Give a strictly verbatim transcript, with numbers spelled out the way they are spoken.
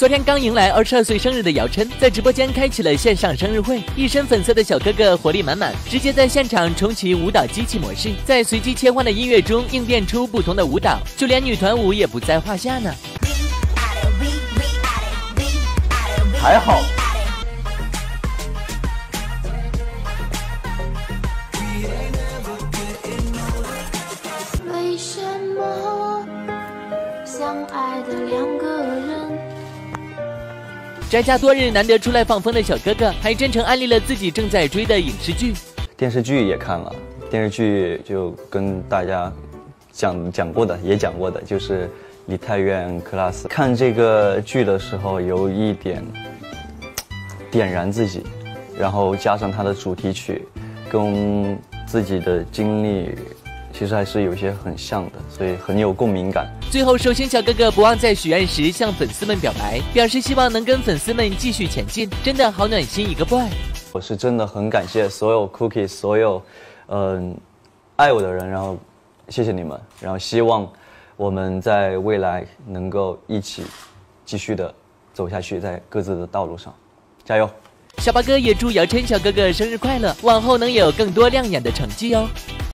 昨天刚迎来二十二岁生日的姚琛，在直播间开启了线上生日会，一身粉色的小哥哥活力满满，直接在现场重启舞蹈机器模式，在随机切换的音乐中应变出不同的舞蹈，就连女团舞也不在话下呢。 还好。 为什么相爱的两个人？ 宅家多日难得出来放风的小哥哥，还真诚安利了自己正在追的影视剧。 电视剧也看了，电视剧就跟大家讲讲过的，也讲过的，就是《梨泰院克拉斯》。看这个剧的时候，有一点点燃自己，然后加上它的主题曲，跟自己的经历其实还是有些很像的，所以很有共鸣感。 最后，寿星小哥哥不忘在许愿时向粉丝们表白，表示希望能跟粉丝们继续前进，真的好暖心一个 boy。 我是真的很感谢所有 Cookies， 所有嗯、呃、爱我的人，然后谢谢你们，然后希望我们在未来能够一起继续的走下去，在各自的道路上，加油！ 小八哥也祝姚琛小哥哥生日快乐，往后能有更多亮眼的成绩哦。